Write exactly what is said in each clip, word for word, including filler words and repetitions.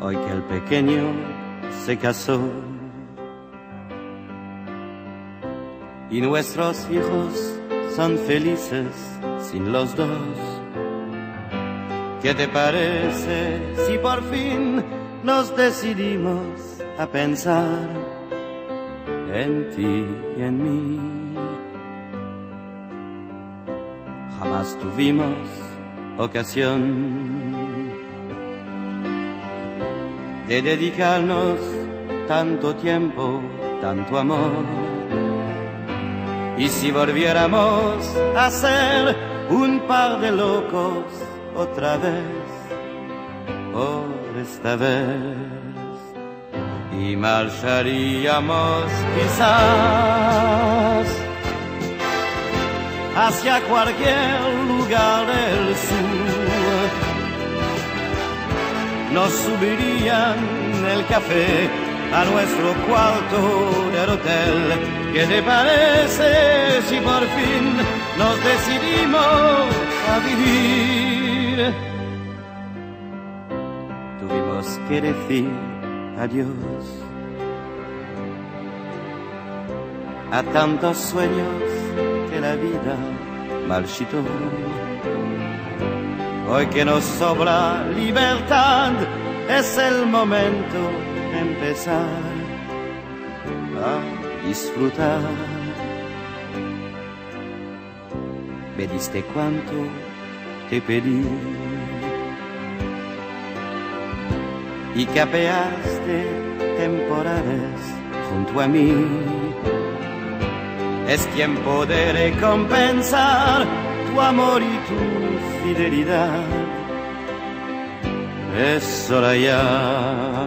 hoy que el pequeño se casó y nuestros hijos son felices sin los dos. ¿Qué te parece si por fin nos decidimos a pensar en ti y en mí? Jamás tuvimos ocasión de dedicarnos tanto tiempo, tanto amor. Y si volviéramos a ser un par de locos otra vez, por esta vez, y marcharíamos quizás hacia cualquier lugar del sur. Nos subirían el café a nuestro cuarto del hotel. ¿Qué te parece si por fin nos decidimos a vivir? Tuvimos que decir adiós a tantos sueños que la vida marchitó. Hoy que nos sobra libertad, es el momento de empezar a disfrutar. Me diste cuanto te pedí y capeaste temporales junto a mí. Es tiempo de recompensar tu amor y tu fidelidad. Es hora ya,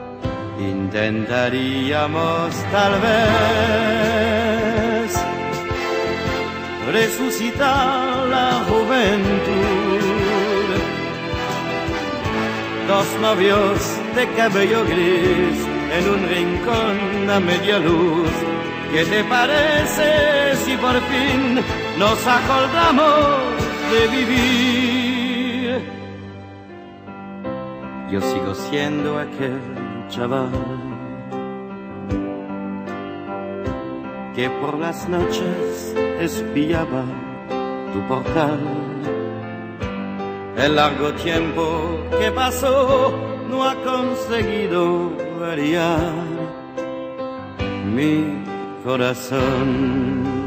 intentaríamos tal vez resucitar la juventud. Dos novios de cabello gris en un rincón a media luz. ¿Qué te parece si por fin nos acordamos de vivir? Yo sigo siendo aquel chaval que por las noches espiaba tu portal. El largo tiempo que pasó no ha conseguido variar mi corazón.